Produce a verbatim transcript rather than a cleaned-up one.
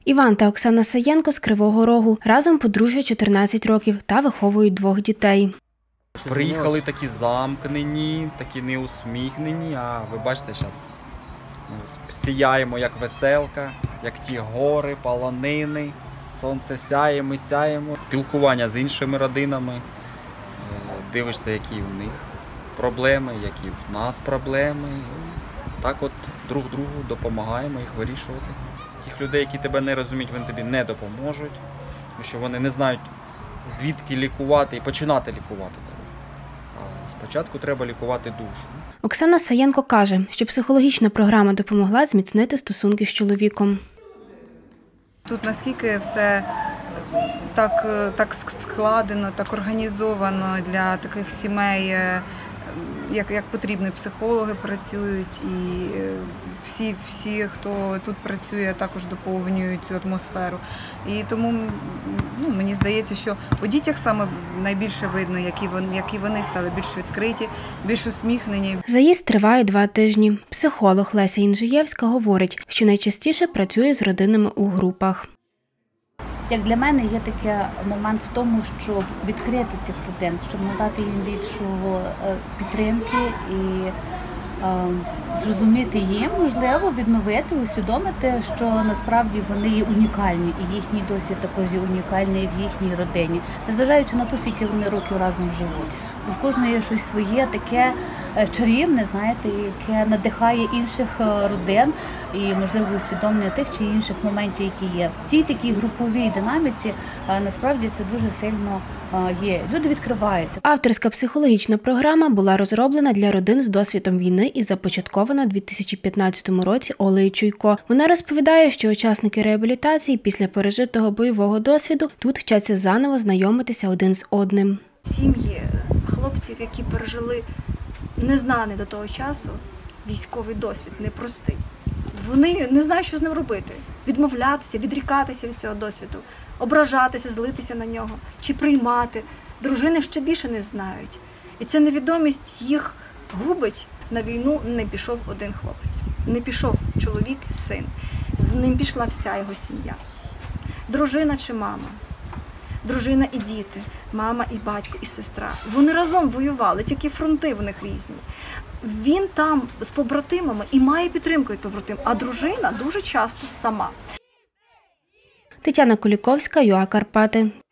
Іван та Оксана Саєнко з Кривого Рогу. Разом подружжя чотирнадцять років та виховують двох дітей. Приїхали такі замкнені, такі неусміхнені, а ви бачите зараз, сіяємо як веселка, як ті гори, полонини, сонце сяє, ми сяємо. Спілкування з іншими родинами, дивишся, які в них проблеми, які в нас проблеми. Так от друг другу допомагаємо їх вирішувати. Тих людей, які тебе не розуміють, вони тобі не допоможуть, тому що вони не знають, звідки лікувати і починати лікувати тебе. А спочатку треба лікувати душу. Оксана Саєнко каже, що психологічна програма допомогла зміцнити стосунки з чоловіком. Тут наскільки все так, так складено, так організовано для таких сімей, як, як потрібно, психологи працюють, і всі, всі, хто тут працює, також доповнюють цю атмосферу. І тому ну, мені здається, що по дітях саме найбільше видно, які вони, які вони стали більш відкриті, більш усміхнені. Заїзд триває два тижні. Психолог Леся Інжиєвська говорить, що найчастіше працює з родинами у групах. Як для мене є такий момент в тому, щоб відкрити цих родин, щоб надати їм більшу підтримки і е, зрозуміти їм, можливо, відновити, усвідомити, що насправді вони є унікальні, і їхній досвід також є унікальний в їхній родині, незважаючи на те, скільки вони років разом живуть. Бо в кожного є щось своє таке чарівне, знаєте, яке надихає інших родин і, можливо, усвідомлення тих чи інших моментів, які є. В цій такій груповій динаміці насправді це дуже сильно є. Люди відкриваються. Авторська психологічна програма була розроблена для родин з досвідом війни і започаткована у дві тисячі п'ятнадцятому році Олею Чуйко. Вона розповідає, що учасники реабілітації після пережитого бойового досвіду тут вчаться заново знайомитися один з одним. Сім'ї хлопців, які пережили незнаний до того часу військовий досвід, непростий. Вони не знають, що з ним робити. Відмовлятися, відрікатися від цього досвіду, ображатися, злитися на нього чи приймати. Дружини ще більше не знають. І ця невідомість їх губить. На війну не пішов один хлопець. Не пішов чоловік, син. З ним пішла вся його сім'я. Дружина чи мама. Дружина і діти, мама і батько, і сестра. Вони разом воювали, тільки фронти в них різні. Він там з побратимами і має підтримку від побратимів, а дружина дуже часто сама. Тетяна Куліковська, ЮА Карпати.